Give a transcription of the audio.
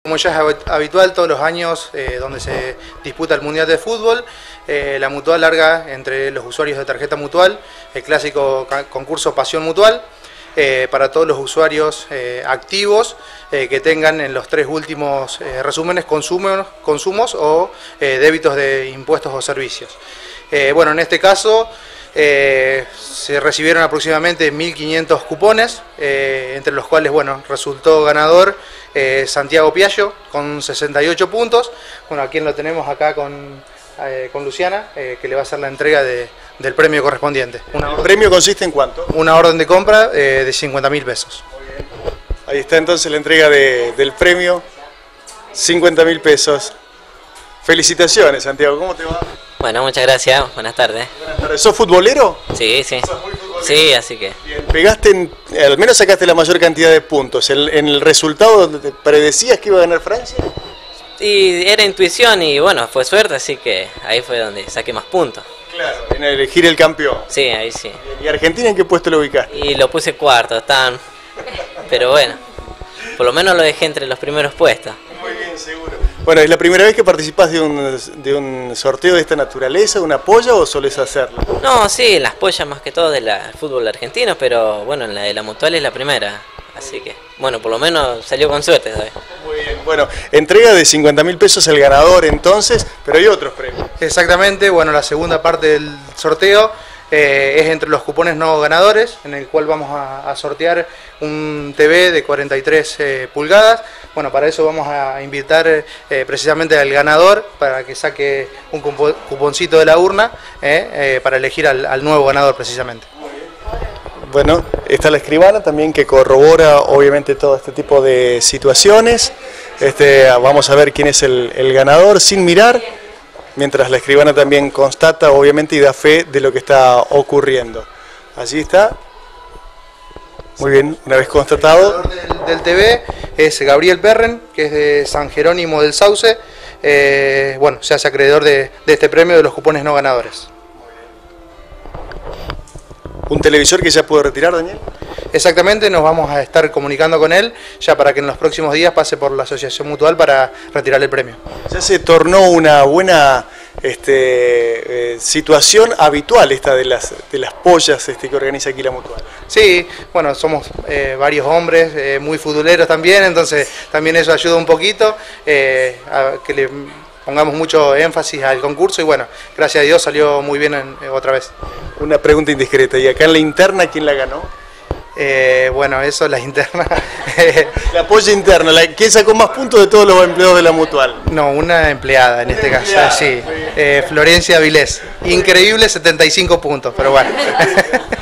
Como ya es habitual todos los años donde se disputa el Mundial de Fútbol, la Mutual larga entre los usuarios de tarjeta Mutual el clásico concurso Pasión Mutual para todos los usuarios activos que tengan en los 3 últimos resúmenes consumos o débitos de impuestos o servicios. Bueno, en este caso se recibieron aproximadamente 1.500 cupones, entre los cuales bueno, resultó ganador Santiago Piaggio con 68 puntos. Bueno, a quien lo tenemos acá con Luciana, que le va a hacer la entrega del premio correspondiente. ¿El premio consiste en cuánto? Una orden de compra de 50.000 pesos. Muy bien. Ahí está entonces la entrega del premio, 50.000 pesos. Felicitaciones, Santiago, ¿cómo te va? Bueno, muchas gracias, buenas tardes. Buenas tardes. ¿Sos futbolero? Sí, sí. ¿Sos muy futbolero? Sí, así que... Bien. Pegaste, al menos sacaste la mayor cantidad de puntos. ¿En el resultado te predecías que iba a ganar Francia? Y era intuición y bueno, fue suerte, así que ahí fue donde saqué más puntos. Claro, en elegir el campeón. Sí, ahí sí. Bien. ¿Y Argentina en qué puesto lo ubicaste? Y lo puse cuarto, pero bueno, por lo menos lo dejé entre los primeros puestos. Muy bien, seguro. Bueno, ¿es la primera vez que participás de un sorteo de esta naturaleza, una polla, o solés hacerlo? No, sí, las pollas más que todo del fútbol argentino, pero bueno, en la de la Mutual es la primera. Así que, bueno, por lo menos salió con suerte, ¿sabes? Muy bien, bueno, entrega de 50.000 pesos al ganador entonces, pero hay otros premios. Exactamente, bueno, la segunda parte del sorteo es entre los cupones no ganadores, en el cual vamos a sortear un TV de 43 pulgadas. Bueno, para eso vamos a invitar precisamente al ganador para que saque un cuponcito de la urna para elegir al nuevo ganador precisamente. Bueno, está la escribana también que corrobora obviamente todo este tipo de situaciones. Vamos a ver quién es el ganador sin mirar, mientras la escribana también constata obviamente y da fe de lo que está ocurriendo. Allí está. Muy bien, una vez constatado. El ganador del TV es Gabriel Perren, que es de San Jerónimo del Sauce. Bueno, se hace acreedor de este premio de los cupones no ganadores. ¿Un televisor que ya puede retirar, Daniel? Exactamente, nos vamos a estar comunicando con él ya para que en los próximos días pase por la Asociación Mutual para retirar el premio. Ya se tornó una buena situación habitual esta de las pollas que organiza aquí la Mutual. Sí, bueno, somos varios hombres, muy futboleros también, entonces también eso ayuda un poquito a que le pongamos mucho énfasis al concurso y bueno, gracias a Dios salió muy bien otra vez. Una pregunta indiscreta, ¿y acá en la interna quién la ganó? Bueno, eso la interna. La polla interna, ¿quién sacó más puntos de todos los empleados de la Mutual? No, una empleada en este caso, sí. Florencia Vilés. Increíble 75 puntos, pero bueno.